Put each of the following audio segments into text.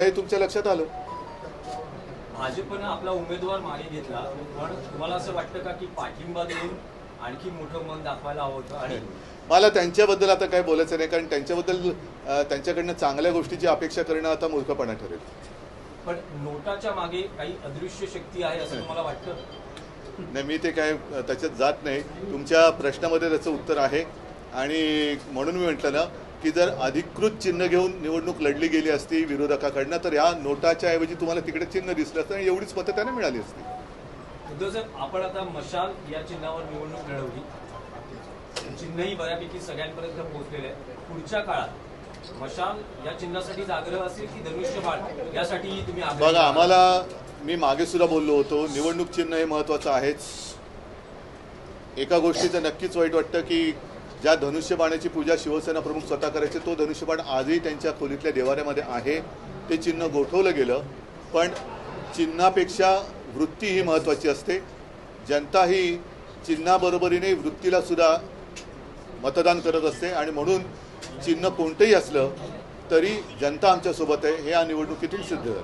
हे तुमच्या लक्षात आलं. भाजपनं आपला उमेदवार मागे घेतला, पण तुम्हाला असं वाटतं का की पाठिंबा देऊन आणखी मोठं मन दाखवायला हवं होतं? आणि मला त्यांच्याबद्दल आता काय बोलायचं नाही, कारण त्यांच्याबद्दल त्यांच्याकडनं चांगल्या गोष्टीची अपेक्षा करणं आता मूर्खपणा ठरेल. पण नोटाच्या मागे काही अदृश्य शक्ती आहे असं तुम्हाला वाटतं? नाही, मी ते काय त्याच्यात जात नाही. तुमच्या प्रश्नामध्ये त्याचं उत्तर आहे आणि म्हणून मी म्हटलं ना की जर अधिकृत चिन्ह घेऊन निवडणूक लढली गेली असती विरोधकाकडनं तर या नोटाच्या ऐवजी तुम्हाला तिकडे चिन्ह दिसलं असतं आणि एवढीच मतं त्यांना मिळाली असती. उद्धव साहेब, आपण आता मशाल या चिन्हावर निवडणूक लढवली, चिन्हही बऱ्यापैकी सगळ्यांपर्यंत पोहोचलेलं आहे. पुढच्या काळात मशाल या चिन्हासाठी आग्रह असेल की धनुष्यबाण यासाठी तुम्ही बघा, आम्हाला मी मागे सुद्धा बोललो होतो, निवडणूक चिन्ह हे महत्त्वाचं आहेच. एका गोष्टीचं नक्कीच वाईट वाटतं की ज्या धनुष्यबाणाची पूजा शिवसेना प्रमुख स्वतः करायचे तो धनुष्यबाण आजही त्यांच्या खोलीतल्या देवाऱ्यामध्ये आहे. ते चिन्ह गोठवलं गेलं, पण चिन्हापेक्षा वृत्ती ही महत्त्वाची असते. जनता ही चिन्हाबरोबरीने वृत्तीला सुद्धा मतदान करत असते आणि म्हणून चिन्ह कोणतंही असलं तरी जनता आमच्यासोबत आहे, हे या निवडणुकीतून सिद्ध झालं.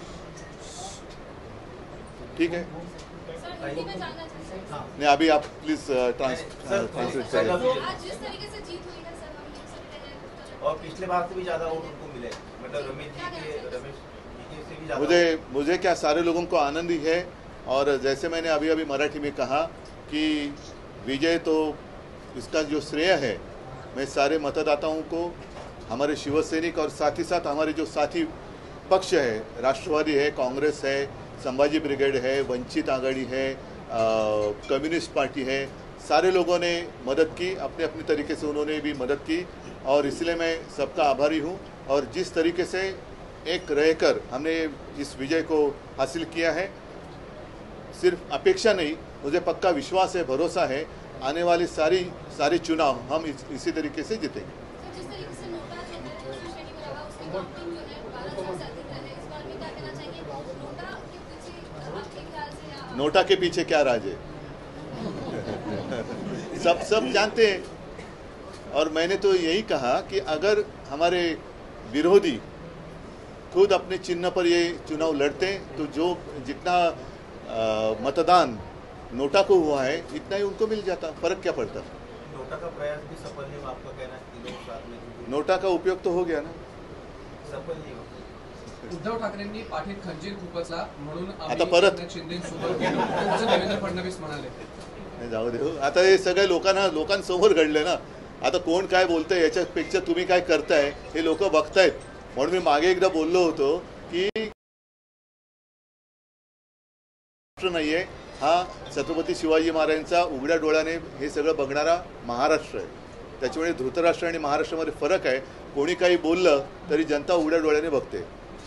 ठीक है, नहीं अभी आप प्लीज ट्रांसलेट करें. और पिछले बार से भी ज्यादा वोट उनको मिले, मतलब रमेश जी से भी ज्यादा. मुझे क्या सारे लोगों को आनंद ही है. और जैसे मैंने अभी अभी मराठी में कहा कि विजय तो इसका जो श्रेय है मैं सारे मतदाताओं को, हमारे शिवसैनिक और साथ ही साथ हमारे जो साथी पक्ष है, राष्ट्रवादी है, कांग्रेस है, संभाजी ब्रिगेड है, वंचित आघाड़ी है, कम्युनिस्ट पार्टी है, सारे लोगों ने मदद की, अपने अपने तरीके से उन्होंने भी मदद की और इसलिए मैं सबका आभारी हूँ. और जिस तरीके से एक रहकर हमने इस विजय को हासिल किया है, सिर्फ अपेक्षा नहीं, मुझे पक्का विश्वास है, भरोसा है, आने वाले सारे चुनाव हम इसी तरीके से जीतेंगे. नोटा के पीछे क्या राज है? सब जानते हैं. और मैंने तो यही कहा कि अगर हमारे विरोधी खुद अपने चिन्ह पर ये चुनाव लड़ते तो जो जितना मतदान नोटा को हुआ है इतना ही उनको मिल जाता. फर्क क्या पड़ता? नोटा का प्रयास भी सफल नहीं, आपका कहना है कि लोग साथ में नोटा का उपयोग तो हो गया ना, सफल नहीं हो. उद्धव ठाकरेंनी पाठीत खंजीर खुपसला म्हणून आता परत शिंदेसोबत गेलो असं देवेंद्र फडणवीस म्हणाले. जाऊ दे. आता हे सगळं लोकांसमोर घडलं ना. आता कोण काय बोलतंय याच्यापेक्षा तुम्ही काय करताय हे लोक बघतायत. म्हणून मी मागे एकदा बोललो होतो की राष्ट्र नाहीये, हा छत्रपती शिवाजी महाराजांचा उघड्या डोळ्याने हे सगळं बघणारा महाराष्ट्र आहे. त्याच्यामुळे धृतराष्ट्र आणि महाराष्ट्रामध्ये फरक आहे. कोणी काही बोललं तरी जनता उघड्या डोळ्याने बघते.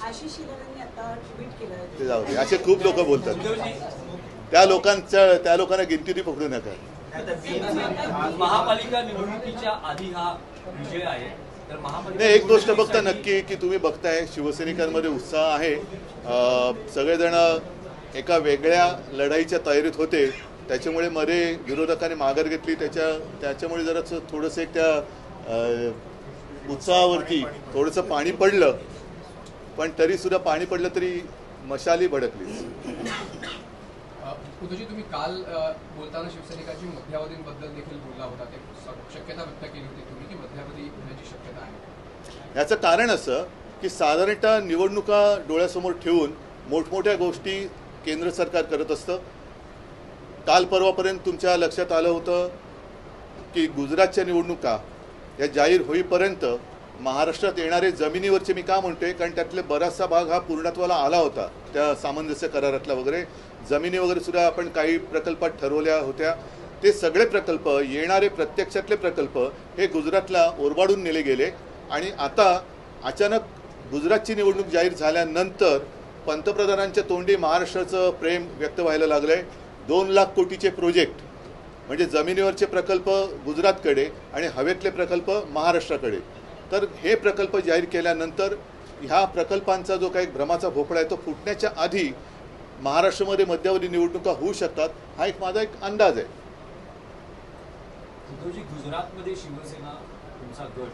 ते जाऊ दे, असे खूप लोक बोलतात. त्या लोकांना गिनती पकडू नका. महापालिका निवडणुकीच्या आधी हा विजय आहे, तर महापालिका एक गोष्ट बघता नक्की की तुम्ही बघताय शिवसैनिकांमध्ये उत्साह आहे. सगळेजण एका वेगळ्या लढाईच्या तयारीत होते, त्याच्यामुळे मध्ये विरोधकांनी माघार घेतली. त्याच्यामुळे जरा थोडंसं एक त्या उत्साहावरती थोडंसं पाणी पडलं, पण तरी सुद्धा पाणी पडलं तरी मशाली भडकली. उद्धवजी, तुम्ही काल बोलताना शिवसैनिकांची मध्यावधींबद्दल देखील बोलला होता. ते शक्यता व्यक्त केली होती तुम्ही की मध्यावधी होण्याची शक्यता आहे. याचं कारण असं की साधारणतः निवडणुका डोळ्यासमोर ठेवून मोठमोठ्या गोष्टी केंद्र सरकार करत असतं. काल परवापर्यंत तुमच्या लक्षात आलं होतं की गुजरातच्या निवडणुका या जाहीर होईपर्यंत महाराष्ट्रात येणारे जमिनीवरचे, मी का म्हणतोय कारण त्यातले बराचसा भाग हा पूर्णत्वाला आला होता त्या सामंजस्य करारातला वगैरे. जमिनी वगैरे सुद्धा आपण काही प्रकल्पात ठरवल्या होत्या. ते सगळे प्रकल्प, येणारे प्रत्यक्षातले प्रकल्प हे गुजरातला ओरबाडून नेले गेले. आणि आता अचानक गुजरातची निवडणूक जाहीर झाल्यानंतर पंतप्रधानांच्या तोंडी महाराष्ट्राचं प्रेम व्यक्त व्हायला लागलंय. 2 लाख कोटीचे प्रोजेक्ट म्हणजे जमिनीवरचे प्रकल्प गुजरातकडे आणि हवेतले प्रकल्प महाराष्ट्राकडे. तर हे प्रकल्प जाहीर केल्यानंतर ह्या प्रकल्पांचा जो काही भ्रमाचा भोपळा आहे तो फुटण्याच्या आधी महाराष्ट्रामध्ये मध्यावधी निवडणुका होऊ शकतात, हा एक माझा एक अंदाज आहे. गुजरातमध्ये शिवसेना तुमचा गट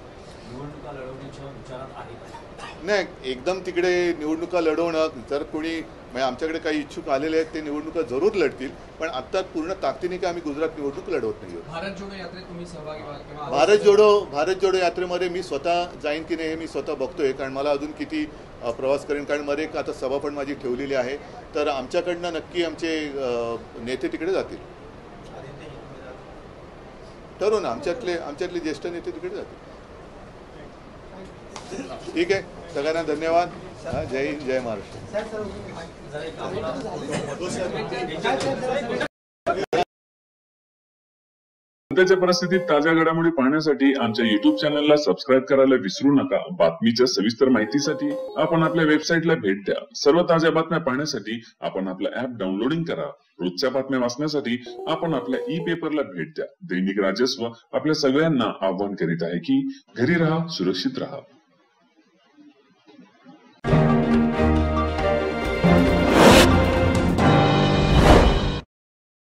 निवडणुका लढवण्याच्या विचारात आहे का? नाही, एकदम तिकडे निवडणुका लढवणं, जर कोणी म्हणजे आमच्याकडे काही इच्छुक आलेले आहेत ते निवडणुका जरूर लढतील, पण आता पूर्ण ताकदीने काय आम्ही गुजरात निवडणूक लढवत नाही आहोत. भारत जोडो यात्रेत तुम्ही सहभागी व्हाल किंवा भारत जोडो यात्रेमध्ये मी स्वतः जाईन की नाही हे मी स्वतः बघतोय, कारण मला अजून किती प्रवास करेन, कारण मध्ये एक आता सभा पण माझी ठेवलेली आहे. तर आमच्याकडनं नक्की आमचे नेते तिकडे जातील. ठरवू ना, आमच्यातले ज्येष्ठ नेते तिकडे जातील. ठीक आहे, सगळ्यांना धन्यवाद. जय हिंद, जय महाराष्ट्र. जरा एक आपला सध्याच्या परिस्थितीत ताज्या घडामोडी पाहण्यासाठी आमच्या युट्यूब चॅनलला सबस्क्राईब करायला विसरू नका. बातमीच्या सविस्तर माहितीसाठी आपण आपल्या वेबसाईटला भेट द्या. सर्व ताज्या बातम्या पाहण्यासाठी आपण आपलं ऍप डाउनलोडिंग करा. रोजच्या बातम्या वाचण्यासाठी आपण आपल्या ई पेपरला भेट द्या. दैनिक राजस्व आपल्या सगळ्यांना आवाहन करीत आहे की घरी राहा, सुरक्षित राहा.